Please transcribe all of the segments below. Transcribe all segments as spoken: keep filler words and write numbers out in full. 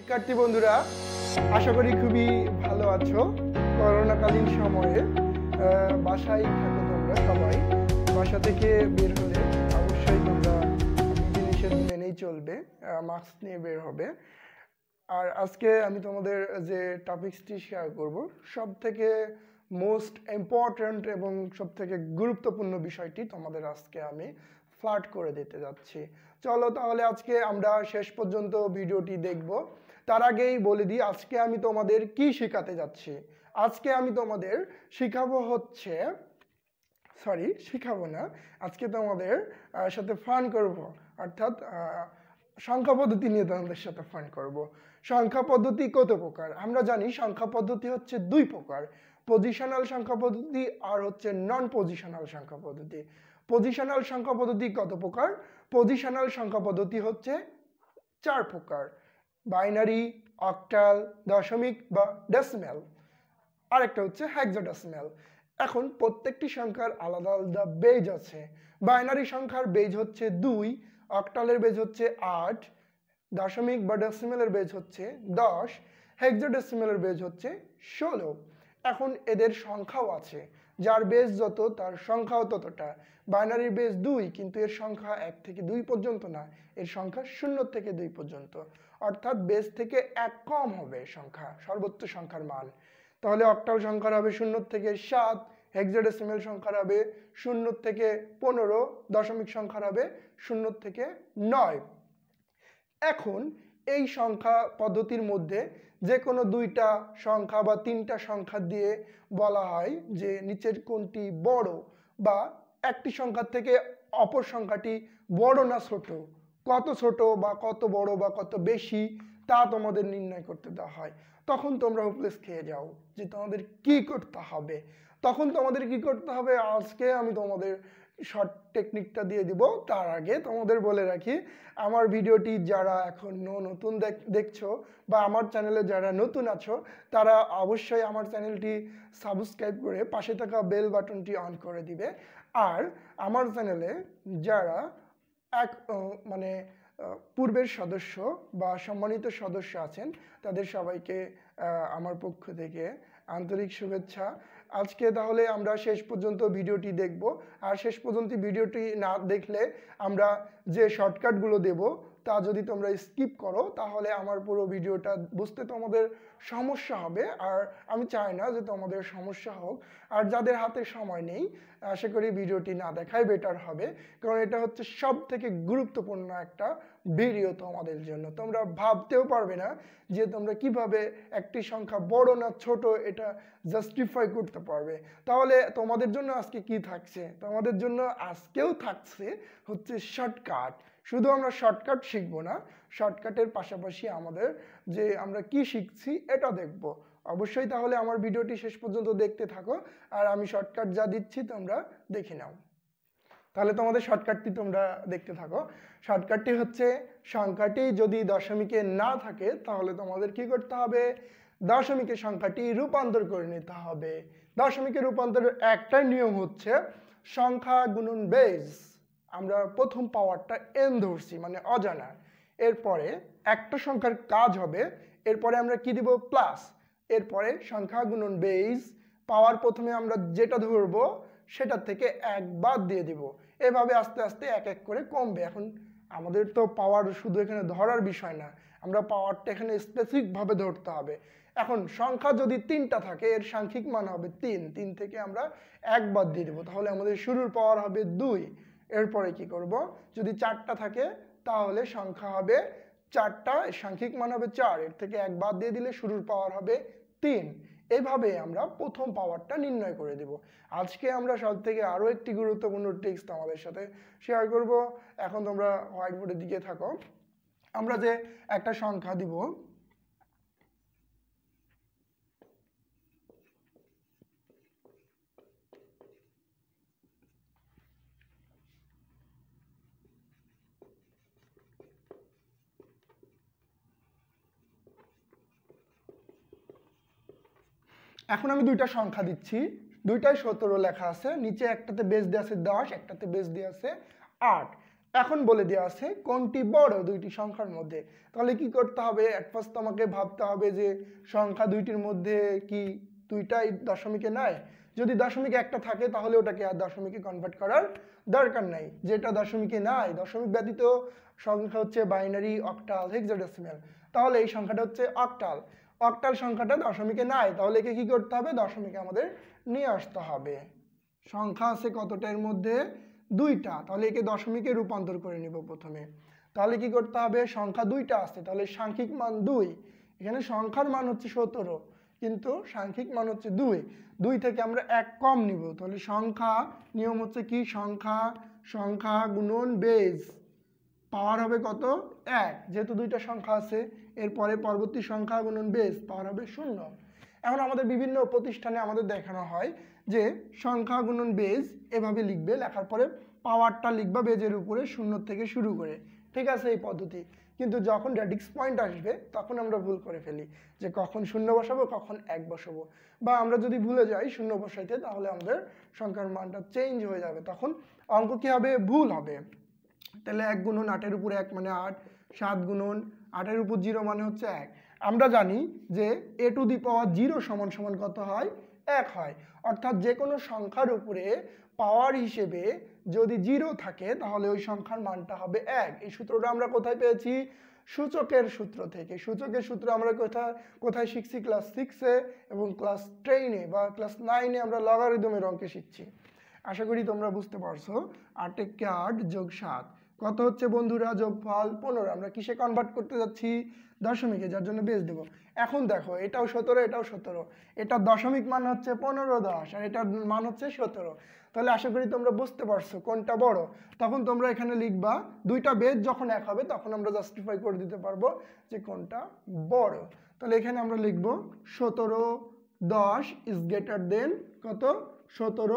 শিক্ষার্থী বন্ধুরা, আশা করি খুবই ভালো আছো। করোনাকালীন সময়ে বাসায় থাকো তোমরা সবাই। বাসা থেকে বের হলে অবশ্যই তোমরা বিধিনিষেধ মেনেই চলবে, মাস্ক নিয়ে বের হবে। আর আজকে আমি তোমাদের যে টপিকসটি শেয়ার করব, সব থেকে মোস্ট ইম্পর্ট্যান্ট এবং সব থেকে গুরুত্বপূর্ণ বিষয়টি তোমাদের আজকে আমি ফ্ল্যাট করে দিতে যাচ্ছি। চলো তাহলে আজকে আমরা শেষ পর্যন্ত ভিডিওটি দেখব। তার আগেই বলে দিই আজকে আমি তোমাদের কি শেখাতে যাচ্ছি। আজকে আমি তোমাদের শেখাবো হচ্ছে সরি শেখাবো না আজকে তোমাদের সাথে ফান করব, অর্থাৎ সংখ্যা পদ্ধতি নিয়ে তোমাদের সাথে ফান করব। সংখ্যা পদ্ধতি কত প্রকার? আমরা জানি সংখ্যা পদ্ধতি হচ্ছে দুই প্রকার, পজিশনাল সংখ্যা পদ্ধতি আর হচ্ছে নন পজিশনাল সংখ্যা পদ্ধতি। পজিশনাল সংখ্যা পদ্ধতি কত প্রকার? পজিশনাল সংখ্যা পদ্ধতি হচ্ছে চার প্রকার: বাইনারি, অক্টাল, দশমিক বা ডেসিমেল, আরেকটা হচ্ছে হেক্সাডেসিমেল। এখন প্রত্যেকটি সংখ্যার আলাদা আলাদা বেজ আছে। বাইনারি সংখ্যার বেজ হচ্ছে দুই, অক্টালের বেজ হচ্ছে আট, দশমিক বা ডেসিমেলের বেজ হচ্ছে দশ, হেক্সাডেসিমেলের বেজ হচ্ছে ষোলো। এখন এদের সংখ্যাও আছে, যার বেজ যত তার সংখ্যাও ততটা। বাইনারির বেজ দুই, কিন্তু এর সংখ্যা এক থেকে দুই পর্যন্ত না, এর সংখ্যা শূন্য থেকে দুই পর্যন্ত, অর্থাৎ বেজ থেকে এক কম হবে সংখ্যা, সর্বোচ্চ সংখ্যার মান। তাহলে অক্টাল সংখ্যার হবে শূন্য থেকে সাত, হেক্সাডেসিমেল সংখ্যার হবে শূন্য থেকে পনেরো, দশমিক সংখ্যার হবে শূন্য থেকে নয়। এখন এই সংখ্যা পদ্ধতির মধ্যে যে কোনো দুইটা সংখ্যা বা তিনটা সংখ্যা দিয়ে বলা হয় যে নিচের কোনটি বড়, বা একটি সংখ্যা থেকে অপর সংখ্যাটি বড় না ছোট, কত ছোট বা কত বড় বা কত বেশি তা তোমাদের নির্ণয় করতে দেওয়া হয়। তখন তোমরা হোপলেস খেয়ে যাও যে তোমাদের কি করতে হবে। তখন তোমাদের কি করতে হবে আজকে আমি তোমাদের শর্ট টেকনিকটা দিয়ে দিব। তার আগে তোমাদের বলে রাখি, আমার ভিডিওটি যারা এখন নতুন দেখছো বা আমার চ্যানেলে যারা নতুন আছো, তারা অবশ্যই আমার চ্যানেলটি সাবস্ক্রাইব করে পাশে থাকা বেল বাটনটি অন করে দিবে। আর আমার চ্যানেলে যারা এক মানে পূর্বের সদস্য বা সম্মানিত সদস্য আছেন, তাদের সবাইকে আমার পক্ষ থেকে আন্তরিক শুভেচ্ছা। আজকে তাহলে আমরা শেষ পর্যন্ত ভিডিওটি দেখব। আর শেষ পর্যন্ত ভিডিওটি না দেখলে আমরা যে শর্টকাটগুলো দেব তা যদি তোমরা স্কিপ করো, তাহলে আমার পুরো ভিডিওটা বুঝতে তোমাদের সমস্যা হবে। আর আমি চাই না যে তোমাদের সমস্যা হোক। আর যাদের হাতে সময় নেই, আশা করি ভিডিওটি না দেখাই বেটার হবে, কারণ এটা হচ্ছে সব থেকে গুরুত্বপূর্ণ একটা ভিডিও তোমাদের জন্য। তোমরা ভাবতেও পারবে না যে তোমরা কিভাবে একটি সংখ্যা বড় না ছোট এটা জাস্টিফাই করতে পারবে। তাহলে তোমাদের জন্য আজকে কি থাকছে? তোমাদের জন্য আজকেও থাকছে হচ্ছে শর্টকাট। শুধু আমরা শর্টকাট শিখবো না, শর্টকাটের পাশাপাশি আমাদের যে আমরা কি শিখছি এটা দেখব অবশ্যই। তাহলে আমার ভিডিওটি শেষ পর্যন্ত দেখতে থাকো, আর আমি শর্টকাট যা দিচ্ছি তোমরা দেখে নাও। তাহলে তোমাদের শর্টকাটটি তোমরা দেখতে থাকো। শর্টকাটটি হচ্ছে, সংখ্যাটি যদি দশমিকে না থাকে তাহলে তোমাদের কি করতে হবে? দশমিকের সংখ্যাটি রূপান্তর করে নিতে হবে। দশমিকের রূপান্তরের একটাই নিয়ম হচ্ছে সংখ্যা গুণন বেজ। আমরা প্রথম পাওয়ারটা এন ধরছি, মানে অজানা। এরপরে একটা সংখ্যার কাজ হবে, এরপরে আমরা কি দিব? প্লাস। এরপরে সংখ্যা গুণন বেজ, পাওয়ার প্রথমে আমরা যেটা ধরবো সেটা থেকে এক বাদ দিয়ে দিব। এভাবে আস্তে আস্তে এক এক করে কমবে। এখন আমাদের তো পাওয়ার শুধু এখানে ধরার বিষয় না, আমরা পাওয়ারটা এখানে স্পেসিফিকভাবে ধরতে হবে। এখন সংখ্যা যদি তিনটা থাকে, এর সাংখ্যিক মান হবে তিন, তিন থেকে আমরা এক বাদ দিয়ে দেবো, তাহলে আমাদের শুরুর পাওয়ার হবে দুই। এরপরে কি করব? যদি চারটা থাকে তাহলে সংখ্যা হবে চারটা, সাংখ্যিক মান হবে চার, এর থেকে এক বাদ দিয়ে দিলে শুরুর পাওয়ার হবে তিন। এইভাবে আমরা প্রথম পাওয়ারটা নির্ণয় করে দেব। আজকে আমরা সব থেকে আরো একটি গুরুত্বপূর্ণ ট্রিক্স তোমাদের সাথে শেয়ার করব। এখন তোমরা হোয়াইট বোর্ডের দিকে থাকো। আমরা যে একটা সংখ্যা দিব, এখন আমি দুইটা সংখ্যা দিচ্ছি, দুইটাই সতেরো লেখা আছে, নিচে একটাতে বেজ দিয়ে আছে দশ, একটাতে বেজ দিয়ে আছে আট। এখন বলে দেওয়া আছে কোনটি বড় দুইটি সংখ্যার মধ্যে। তাহলে কি করতে হবে, এক ফার্স্ট তোমাকে ভাবতে হবে যে সংখ্যা দুইটির মধ্যে কি দুইটাই দশমিকে নাই। যদি দশমিকে একটা থাকে তাহলে ওটাকে আর দশমিকে কনভার্ট করার দরকার নাই। যেটা দশমিকে নাই, দশমিক ব্যতীত সংখ্যা হচ্ছে বাইনারি, অক্টাল, হেক্সাডেসিমাল, তাহলে এই সংখ্যাটা হচ্ছে অক্টাল। অক্টাল সংখ্যাটা দশমিকে নাই, তাহলে একে কি করতে হবে, দশমিকে আমাদের নিয়ে আসতে হবে। সংখ্যা আছে কতটা এর মধ্যে, দুইটা, তাহলে একে দশমিকে রূপান্তর করে নিব প্রথমে। তাহলে কি করতে হবে, সংখ্যা দুইটা আছে, তাহলে সাংখ্যিক মান দুই। এখানে সংখ্যার মান হচ্ছে সতেরো, কিন্তু সাংখ্যিক মান হচ্ছে দুই। দুই থেকে আমরা এক কম নিব, তাহলে সংখ্যা নিয়ম হচ্ছে কি, সংখ্যা সংখ্যা গুণন বেজ, পাওয়ার হবে কত, এক, যেহেতু দুইটা সংখ্যা আছে। এরপরে পরবর্তী সংখ্যা গুণন বেজ, পাওয়ার হবে শূন্য। এখন আমাদের বিভিন্ন প্রতিষ্ঠানে আমাদের দেখানো হয় যে সংখ্যা গুণন বেজ এভাবে লিখবে, লেখার পরে পাওয়ারটা লিখবা বেজের উপরে শূন্য থেকে শুরু করে, ঠিক আছে এই পদ্ধতি। কিন্তু যখন রেডিক্স পয়েন্ট আসবে তখন আমরা ভুল করে ফেলি, যে কখন শূন্য বসাবো কখন এক বসাবো, বা আমরা যদি ভুলে যাই শূন্য বসাইতে তাহলে আমাদের সংখ্যার মানটা চেঞ্জ হয়ে যাবে, তখন অঙ্ক কী হবে, ভুল হবে। তাহলে এক গুণন আটের উপরে এক মানে আট, সাত গুণন আটের উপর জিরো মানে হচ্ছে এক। আমরা জানি যে এ টু দি পাওয়ার জিরো সমান সমান কত হয়, এক হয়। অর্থাৎ যে কোনো সংখ্যার উপরে পাওয়ার হিসেবে যদি জিরো থাকে তাহলে ওই সংখ্যার মানটা হবে এক। এই সূত্রটা আমরা কোথায় পেয়েছি, সূচকের সূত্র থেকে। সূচকের সূত্র আমরা কোথায় কোথায় শিখছি, ক্লাস সিক্সে এবং ক্লাস টেনে বা ক্লাস নাইনে আমরা লগারিদমের অঙ্কে শিখছি। আশা করি তোমরা বুঝতে পারছো। আট একে আট যোগ সাত কত হচ্ছে বন্ধুরা, যোগফল পনেরো। আমরা কিসে কনভার্ট করতে যাচ্ছি, দশমিকে, যার জন্য বেজ দেবো। এখন দেখো এটাও সতেরো, এটাও সতেরো, এটার দশমিক মান হচ্ছে পনেরো দশ, আর এটার মান হচ্ছে সতেরো। তাহলে আশা করি তোমরা বুঝতে পারছো কোনটা বড়। তখন তোমরা এখানে লিখবা, দুইটা বেজ যখন এক হবে তখন আমরা জাস্টিফাই করে দিতে পারবো যে কোনটা বড়। তাহলে এখানে আমরা লিখবো সতেরো দশ ইজ গ্রেটার দেন কত, সতেরো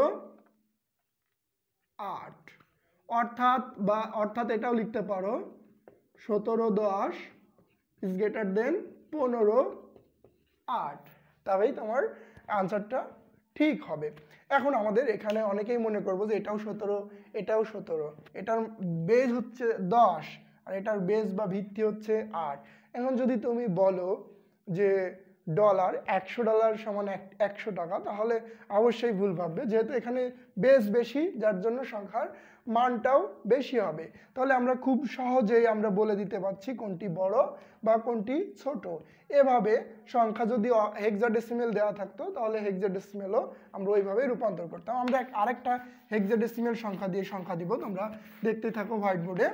আট। অর্থাৎ বা অর্থাৎ এটাও লিখতে পারো সতেরো দশ ইজ গ্রেটার দেন পনেরো আট, তবেই তোমার আনসারটা ঠিক হবে। এখন আমাদের এখানে অনেকেই মনে করবো যে এটাও সতেরো, এটাও সতেরো, এটার বেজ হচ্ছে দশ আর এটার বেজ বা ভিত্তি হচ্ছে আট। এখন যদি তুমি বলো যে ডলার একশো ডলার সমান একশো টাকা, তাহলে অবশ্যই ভুল ভাববে, যেহেতু এখানে বেস বেশি যার জন্য সংখ্যার মানটাও বেশি হবে। তাহলে আমরা খুব সহজেই আমরা বলে দিতে পারছি কোনটি বড় বা কোনটি ছোট। এভাবে সংখ্যা যদি হেক্সাডেসিমেল দেওয়া থাকতো তাহলে হেক্সাডেসিমেলও আমরা ওইভাবে রূপান্তর করতাম। আমরা আরেকটা হেক্সাডেসিমেল সংখ্যা দিয়ে সংখ্যা দিব, তোমরা দেখতে থাকো হোয়াইট বোর্ডে।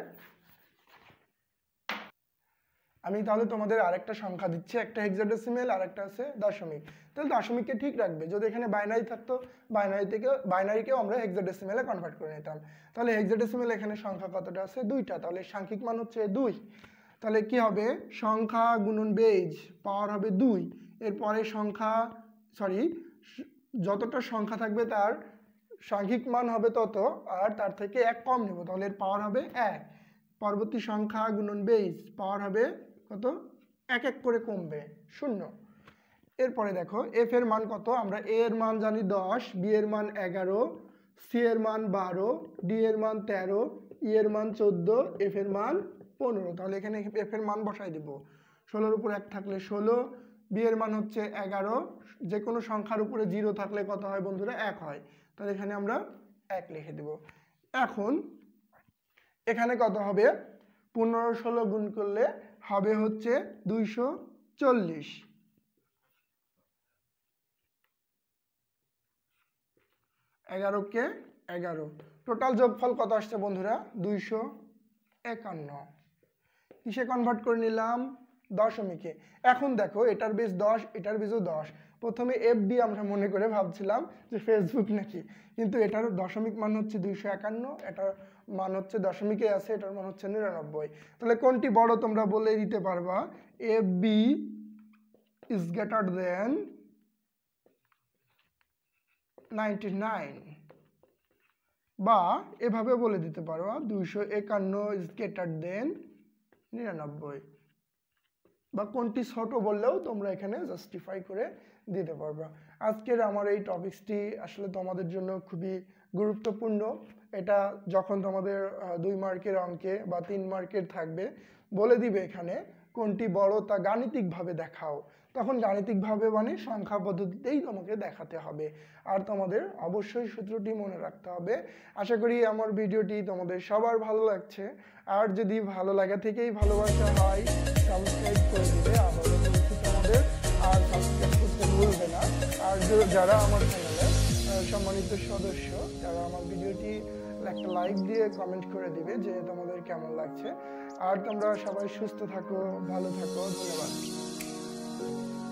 আমি তাহলে তোমাদের আরেকটা সংখ্যা দিচ্ছি, একটা হেক্সাডেসিমেল আর একটা আছে দশমিক। তাহলে দশমিককে ঠিক রাখবে, যদি এখানে বাইনারি থাকতো বাইনারি থেকে বাইনারিকেও আমরা হেক্সাডেসিমেলে কনভার্ট করে নিতাম। তাহলে হেক্সাডেসিমেল এখানে সংখ্যা কতটা আছে, দুইটা, তাহলে সাংখ্যিক মান হচ্ছে দুই। তাহলে কি হবে, সংখ্যা গুণন বেজ, পাওয়ার হবে দুই। এরপরে সংখ্যা সরি যতটা সংখ্যা থাকবে তার সাংখ্যিক মান হবে তত, আর তার থেকে এক কম নেব, তাহলে এর পাওয়ার হবে এক। পরবর্তী সংখ্যা গুণন বেজ, পাওয়ার হবে কত, এক এক করে কমবে, শূন্য। এরপরে দেখো এফ এর মান কত, আমরা এ এর মান জানি দশ, বি এর মান এগারো, সি এর মান বারো, ডি এর মান তেরো, ই এর মান চোদ্দ, এফ এর মান পনেরো। তাহলে এখানে এফ এর মান বসাই দিব, ষোলোর উপর এক থাকলে ষোলো, বি এর মান হচ্ছে এগারো, যে কোনো সংখ্যার উপরে জিরো থাকলে কত হয় বন্ধুরা, এক হয়। তাহলে এখানে আমরা এক লিখে দেব। এখন এখানে কত হবে, পনেরো ষোলো গুণ করলে হবে হচ্ছে দুইশো চল্লিশ। এগারো কে এগারো, টোটাল যোগফল কত আসছে বন্ধুরা, দুইশো একান্ন। কিসে কনভার্ট করে নিলাম, দশমিকে। এখন দেখো এটার বেস দশ, এটার বেসও দশ। প্রথমে এফ বি আমরা মনে করে ভাবছিলাম যে ফেসবুক নাকি, কিন্তু এটার দশমিক মান হচ্ছে দুইশো একান্ন, এটার মান হচ্ছে দশমিকে আছে, এটার মান হচ্ছে নিরানব্বই। তাহলে কোনটি বড় তোমরা বলে দিতে পারবা, F B is greater than ninety nine, বা এভাবে বলে দিতে পারবা দুইশো একান্ন ইজ গ্রেটার দেন নিরানব্বই, বা কোনটি ছোট বললেও তোমরা এখানে জাস্টিফাই করে দিতে পারবা। আজকের আমার এই টপিকসটি আসলে তোমাদের জন্য খুবই গুরুত্বপূর্ণ, এটা যখন তোমাদের দুই মার্কের অঙ্কে বা তিন মার্কের থাকবে বলে দিবে এখানে কোনটি বড় তা গাণিতিকভাবে দেখাও, তখন গাণিতিকভাবে মানে সংখ্যা পদ্ধতিতেই তোমাকে দেখাতে হবে। আর তোমাদের অবশ্যই সূত্রটি মনে রাখতে হবে। আশা করি আমার ভিডিওটি তোমাদের সবার ভালো লাগছে। আর যদি ভালো লাগা থেকেই ভালোবাসা হয় সাবস্ক্রাইব করে দেবে, আবারও বলছি তোমাদের, আর সাবস্ক্রাইব করতে ভুলবে না। আর যারা আমার চ্যানেলে সম্মানিত সদস্য, যারা আমার ভিডিওটি একটা লাইক দিয়ে কমেন্ট করে দিবে যে তোমাদের কেমন লাগছে। আর তোমরা সবাই সুস্থ থাকো, ভালো থাকো, ধন্যবাদ।